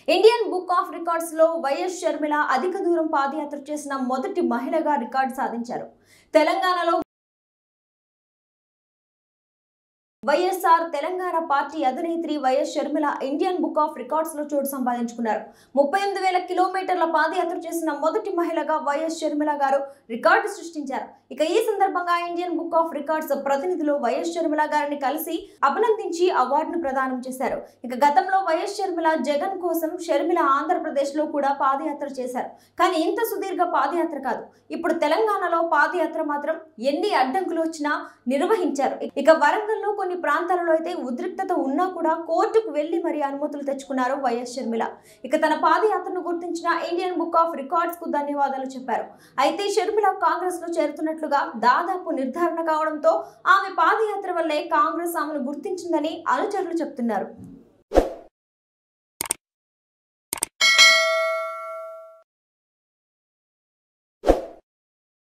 Indian book of records లో YS Sharmila అధిక దూరం పాదయాత్ర చేసిన మొదటి మహిళగా రికార్డు సాధించారు. తెలంగాణలో వైఎస్ఆర్ తెలంగాణ పార్టీ అధినేత్రి YS Sharmila Indian book of records లో చోటు సంపాదించుకున్నారు. 38,000 కిలోమీటర్ల పాదయాత్ర చేసిన మొదటి మహిళగా వైఎస్ షర్మిల గారు రికార్డు సృష్టించారు. ఇక ఈ సందర్భంగా ఇండియన్ బుక్ ఆఫ్ రికార్డ్స్ ప్రతినిధులు వైఎస్ షర్మిల గారిని కలిసి అభినందించి అవార్డును ప్రదానం చేశారు. ఇక గతంలో వైఎస్ షర్మిల జగన్ కోసం షర్మిల ఆంధ్రప్రదేశ్ లో కూడా పాదయాత్ర చేశారు. కానీ ఇంత సుదీర్ఘ పాదయాత్ర కాదు. ఇప్పుడు తెలంగాణలో పాదయాత్ర మాత్రం ఎన్ని అడ్డంకులు వచ్చినా నిర్వహించారు. ఇక వరంగల్లో కొన్ని ప్రాంతాలలో అయితే ఉద్రిక్తత ఉన్నా కూడా కోర్టుకు వెళ్లి మరి అనుమతులు తెచ్చుకున్నారు వైఎస్ షర్మిల. ఇక తన పాదయాత్రను గుర్తించిన ఇండియన్ బుక్ ఆఫ్ రికార్డ్స్ కు ధన్యవాదాలు చెప్పారు. అయితే షర్మిల కాంగ్రెస్ లో చేరుతున్నట్లుగా దాదాపు నిర్ధారణ కావడంతో ఆమె పాదయాత్ర వల్లే కాంగ్రెస్ ఆమెను గుర్తించిందని అనుచరులు చెప్తున్నారు.